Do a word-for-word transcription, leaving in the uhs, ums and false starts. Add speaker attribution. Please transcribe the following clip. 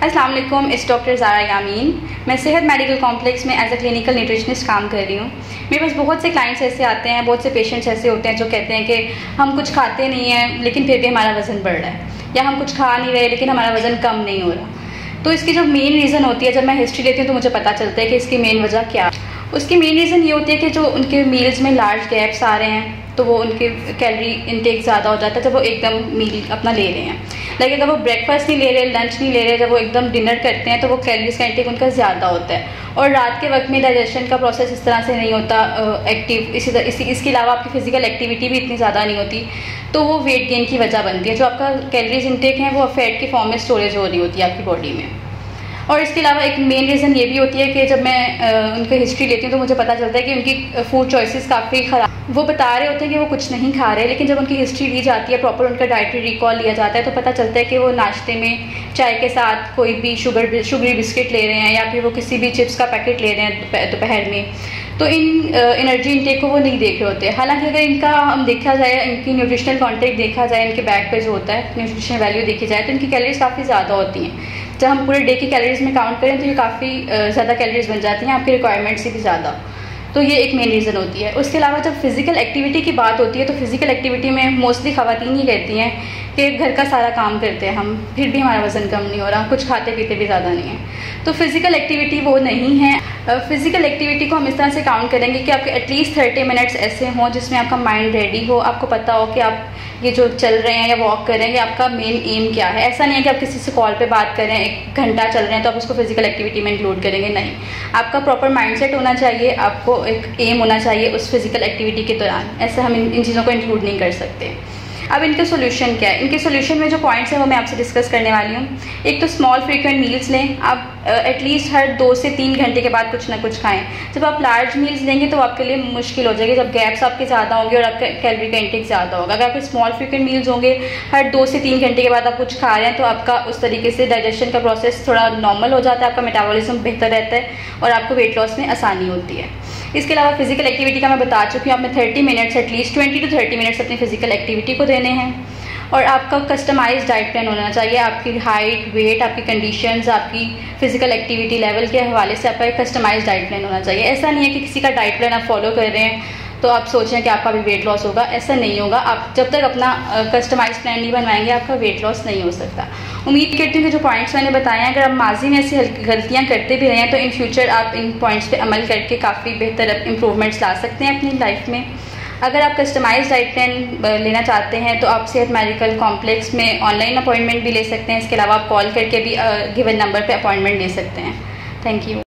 Speaker 1: अस्सलाम वालेकुम, इस डॉक्टर ज़ारा यामीन। मैं सेहत मेडिकल कॉम्प्लेक्स में एज अ क्लिनिकल न्यूट्रिशनिस्ट काम कर रही हूँ। मेरे पास बहुत से क्लाइंट्स ऐसे आते हैं, बहुत से पेशेंट्स ऐसे होते हैं जो कहते हैं कि हम कुछ खाते नहीं हैं लेकिन फिर भी हमारा वज़न बढ़ रहा है, या हम कुछ खा नहीं रहे लेकिन हमारा वज़न कम नहीं हो रहा। तो इसकी जो मेन रीज़न होती है, जब मैं हिस्ट्री लेती हूँ तो मुझे पता चलता है कि इसकी मेन वजह क्या है। उसकी मेन रीज़न ये होती है कि जो उनके मील्स में लार्ज गैप्स आ रहे हैं, तो वो उनके कैलोरी इनटेक ज़्यादा हो जाता है जब वो एकदम मील अपना ले रहे हैं। लेकिन अगर वो ब्रेकफास्ट नहीं ले रहे, लंच नहीं ले रहे, जब वो एकदम डिनर करते हैं तो वो कैलोरीज का इंटेक उनका ज़्यादा होता है। और रात के वक्त में डाइजेशन का प्रोसेस इस तरह से नहीं होता एक्टिव। इसी तरह इसी इसके अलावा आपकी फिजिकल एक्टिविटी भी इतनी ज़्यादा नहीं होती, तो वो वेट गेन की वजह बनती है। जो आपका कैलोरीज इंटेक है वो फैट की फॉर्म में स्टोरेज हो रही होती है आपकी बॉडी में। और इसके अलावा एक मेन रीज़न ये भी होती है कि जब मैं आ, उनकी हिस्ट्री लेती हूँ तो मुझे पता चलता है कि उनकी फूड चॉइसेस काफ़ी ख़राब। वो बता रहे होते हैं कि वो कुछ नहीं खा रहे, लेकिन जब उनकी हिस्ट्री ली जाती है, प्रॉपर उनका डाइटरी रिकॉल लिया जाता है, तो पता चलता है कि वो नाश्ते में चाय के साथ कोई भी शुगर शुगरी बिस्किट ले रहे हैं, या फिर वो किसी भी चिप्स का पैकेट ले रहे हैं दोपहर में। तो इन एनर्जी इनटेक को वो नहीं देख रहे होते। हालांकि अगर इनका हम देखा जाए, इनकी न्यूट्रिशनल कंटेंट देखा जाए, इनके बैग पे जो होता है न्यूट्रिशनल वैल्यू देखी जाए, तो इनकी कैलोरीज काफ़ी ज़्यादा होती हैं। जब हम पूरे डे की कैलोरीज में काउंट करें तो ये काफ़ी ज़्यादा कैलोरीज बन जाती हैं, आपकी रिक्वायरमेंट से भी ज़्यादा। तो ये एक मेन रीज़न होती है। उसके अलावा जब फिजिकल एक्टिविटी की बात होती है, तो फिजिकल एक्टिविटी में मोस्टली ख़वातीन ही कहती हैं कि घर का सारा काम करते हैं हम, फिर भी हमारा वज़न कम नहीं हो रहा, कुछ खाते पीते भी ज़्यादा नहीं है। तो फिजिकल एक्टिविटी वो नहीं है। फिजिकल एक्टिविटी को हम इस तरह से काउंट करेंगे कि आपके एटलीस्ट थर्टी मिनट्स ऐसे हों जिसमें आपका माइंड रेडी हो, आपको पता हो कि आप ये जो चल रहे हैं या वॉक कर रहे हैं, आपका मेन एम क्या है। ऐसा नहीं है कि आप किसी से कॉल पे बात कर रहे हैं, एक घंटा चल रहे हैं तो आप उसको फिजिकल एक्टिविटी में इंक्लूड करेंगे, नहीं। आपका प्रॉपर माइंडसेट होना चाहिए, आपको एक एम होना चाहिए उस फिजिकल एक्टिविटी के दौरान। ऐसे हम इन, इन चीज़ों को इंक्लूड नहीं कर सकते। अब इनके सोल्यूशन क्या है? इनके सोल्यूशन में जो पॉइंट्स हैं वो मैं आपसे डिस्कस करने वाली हूँ। एक तो स्मॉल फ्रीक्वेंट मील्स लें। आप एटलीस्ट हर दो से तीन घंटे के बाद कुछ ना कुछ खाएं। जब आप लार्ज मील्स लेंगे तो आपके लिए मुश्किल हो जाएगी, जब गैप्स आपके ज़्यादा होंगे और आपका कैलोरी का इंटेक ज़्यादा होगा। अगर आपके स्मॉल फ्रीक्वेंट मील्स होंगे, हर दो से तीन घंटे के बाद आप कुछ खा रहे हैं, तो आपका उस तरीके से डाइजेशन का प्रोसेस थोड़ा नॉर्मल हो जाता है, आपका मेटाबॉलिज्म बेहतर रहता है और आपको वेट लॉस में आसानी होती है। इसके अलावा फिजिकल एक्टिविटी का मैं बता चुकी हूँ, आपने thirty minutes at least twenty to thirty minutes अपनी फिजिकल एक्टिविटी को देने हैं। और आपका कस्टमाइज्ड डाइट प्लान होना चाहिए। आपकी हाइट, वेट, आपकी कंडीशंस, आपकी फिजिकल एक्टिविटी लेवल के हवाले से आपका एक कस्टमाइज्ड डाइट प्लान होना चाहिए। ऐसा नहीं है कि किसी का डाइट प्लान आप फॉलो कर रहे हैं तो आप सोच रहे हैं कि आपका भी वेट लॉस होगा, ऐसा नहीं होगा। आप जब तक अपना कस्टमाइज्ड प्लान नहीं बनवाएंगे, आपका वेट लॉस नहीं हो सकता। उम्मीद करती हूँ कि जो पॉइंट्स मैंने बताए हैं, अगर आप माजी में ऐसी गलतियाँ करते भी रहे हैं तो इन फ्यूचर आप इन पॉइंट्स पे अमल करके काफ़ी बेहतर इंप्रूवमेंट्स ला सकते हैं अपनी लाइफ में। अगर आप कस्टमाइज्ड डाइट प्लान लेना चाहते हैं तो आप सेहत मेडिकल कॉम्प्लेक्स में ऑनलाइन अपॉइंटमेंट भी ले सकते हैं। इसके अलावा आप कॉल करके भी गिवन नंबर पे अपॉइंटमेंट ले सकते हैं। Thank you.